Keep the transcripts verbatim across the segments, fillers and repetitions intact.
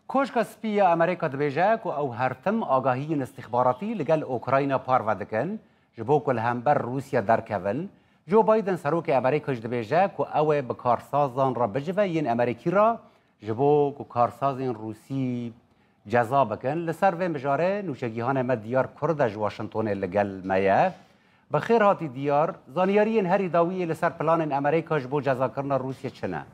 کۆشکە سپیە ئەمریکا دەبێژە و ئەو هەرتم ئاگاهیین استخباراتی لەگەل ئۆکراینە پارڤە دەکەن ji bo ku li hember Rûsya derkevin. Joe Biden serokê Amerîka ji dibêje ku ew ê bi karsazan re bicive yên Amerîkî ra ji bo ku karsazên Rûsî ceza bikin. Li ser vê mijare nûçegîhanê me diyar Kurd ji Washingtonê li gel me ye. Bi xêr hatî diyar, zaniyariyên herî dawiyê li ser planên Amerîka ji bo cezakirina Rûsya çi ne?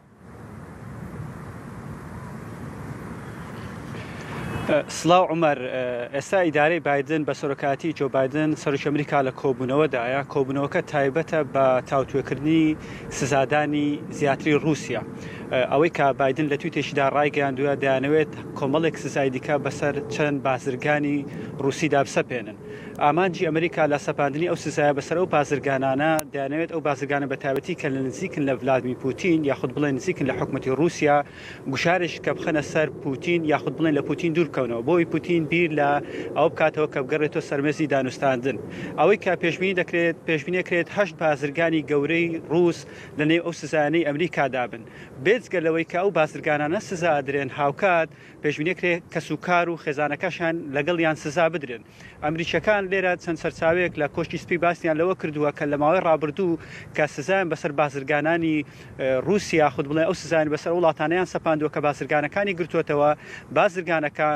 سلااو عمەر ئێستا ئیدارەی بایدن بە سەرۆکاتی جۆ بایدن سەرۆکی ئەمریکا لە کۆبوونەوەدایە کۆبوونەوەکە تایبەتە بە تاوتوێکردنی سزادانی زیاتری رووسیا ئەوەی کە بایدن لە تویتێکیدا ڕایگەیاندووە دەیانەوێت کۆمەڵێک سزای دیکە بەسەر چەند بازرگانی رووسیدا بسەپێنن ئامانجی ئەمریکا لە سەپاندنی ئەو سزایە بەسەر ئەو بازرگانانە دەیانەوێت ئەو بازرگانە بە تایبەتی کە لە نزیکن لە ڤلادیمیر پوتین یاخود بڵێن نزیکن لە حکومەتی رووسیا گوشارش کە بخەنە سەر پوتین یاخود بڵێن لە پوتین دوور بکەونەوە بۆی پوتین بیر لە ئەو بکاتەوە کە بگەڕێتەوە سەرمێزی دانوستاندن ئەوەی کە پێشبینی دەکرێت پێشبینەکرێت هەشت بازرگانی گەورەی رووس لە نێو ئەو سزانەی ئەمریکادا بن بێجگە لەوەی کە ئەو بازرگانانە سزا ئەدرێن هاوکات پێشبینەکرێت کەسوکار و خێزانەکەشان لەگەڵ یان سزا بدرێن ئەمریکیەکان لێرە چەند سەرچاوێک لە کۆشتی سپی باسییان لەوە کردووە کە لە ماوەی ڕابردوو کە سزایان بەسەر بازرگانانی رووسیا خود بڵێ ئەو سزایان بەسەر وڵاتانیان سەپاندووە کە بازرگانەکانی گرتووەتەوە بازرگانەکان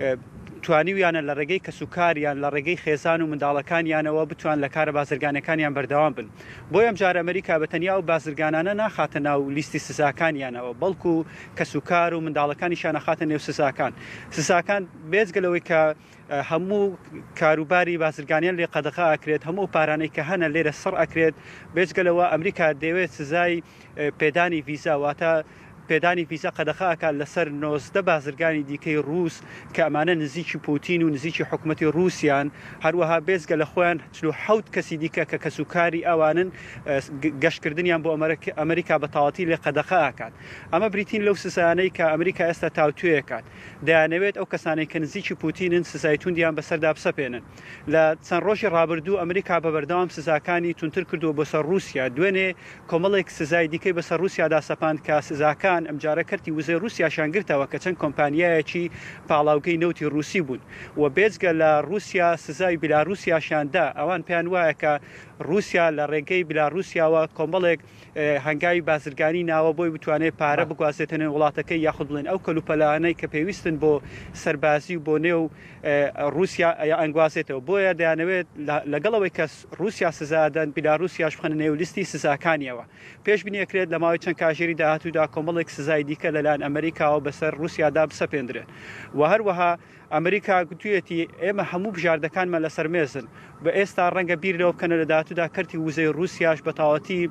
توانیویانە لە ڕێگەی کەسوکاریان لە ڕێگەی خێزان و منداڵەکانیانەوە بتوان لە کارە بازرگانەکانیان بەردەوام بن بۆی ئەم جار ئەمریکا بە تەنیا و بازرگانانە ناخاتە ناو لیستی سزاکانیانەوە بەڵکو کەسوکار و منداڵەکانیشان نەخاتە نێو سزاکان سزاکان بێجگەلەوەی کە هەموو کاروباری بازرگانیان لێ قەدەغا ئەکرێت هەموو پارانەی کە هەنە لێرە سڕ ئەکرێت بێجگەلەوە ئەمریکا دەوێت سزای پێدانی ڤیزا واتە پێدانی ڤیزا قەدەخاکە لەسەر نۆزدە بازرگانی دیکەی رووس کە ئەمانە نزیکی پوتین و نزیکی حکوومەتی رووسیان هەروەها بێزگە لە خۆیان چلو حەوت کەسی دیکە کە کەسوکاری ئەوانن گەشتکردنیان بۆ ئەمریکا بە تەواتی لێ قەدەخا ئاکات ئەمە بریتین لەو سزانەی کە ئەمریکا ئێستا تاوتوێکات دەیانەوێت ئەو کەسانەی کە نزیکی پوتینن سزای توندیان بەسەردا بسەپێنن لە چەند ڕۆژی ڕابردوو ئەمریکا بە بەردەوام سزاکانی تونتر کردووە بۆ سەر رووسیا دوێنێ کۆمەڵێک سزای دیکەی بەسەر رووسیادا سەپاند کە سزاکان ئەمجارە کەرتی وزەی رووسیاشان گرتەوە کە چەند کۆمپانیایەکی پاڵاوگەی نەوتی رووسی بوون و بێجگە لە رووسیا سزای بیلاروسیاشاندا ئەوان پێیان وایە کە رووسیا لە ڕێگەی بیلاروسیاوە کۆمەڵێک هەنگاوی بازرگانی ناوە بۆی بتوانێت پارە بگوازێتەنێ وڵاتەکەی یاخود بڵێن ئەو کەلوپەلانەی کە پێویستن بۆ سەربازی و بۆ نێو رووسیا ئەنگوازێتەوە بۆیە دەیانەوێت لەگەڵەوەی کە رووسیا سزادەن بیلاروسیاش بخەنە نێو لیستی سزاکانیەوە پێشبینیەکرێت لە ماوەی چەند کاژێری داهاتوودا کۆمەڵێک سزای دیکە لەلایەن ئەمریکاوە بەسەر رووسیادا بسەپێندرێن و هەروەها ئەمریکا گوتوویەتی ئێمە هەموو بژاردەکانمان لەسەر مێزن بە ئێستا ڕەنگە بیرەوە بکەنە لە داهاتوودا کەرتی وزەی رووسیاش بە تەواتی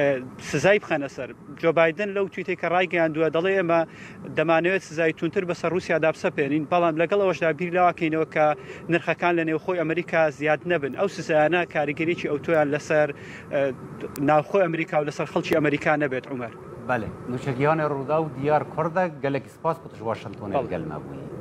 سزای بخەنە سەر جۆ بایدن لەو تویتێک کە ڕایگەیاندووە دەڵێ ئێمە دەمانەوێت سزای تونتر بەسەر رووسیادا بسەپێنین بەڵام لەگەڵەوەشدا بیر لەوەکەینەوە کە نرخەکان لە نێوخۆی ئەمریکا زیاد نەبن ئەو سزایانە کاریگەریی ئەوتۆیان لەسەر ناوخۆی ئەمریکا و لەسەر خەڵکی ئەمریکا نەبێت عومەر بله نوچگیان رودا و دیار کرد گلک سپاس کتش واشنگتن گل مبوی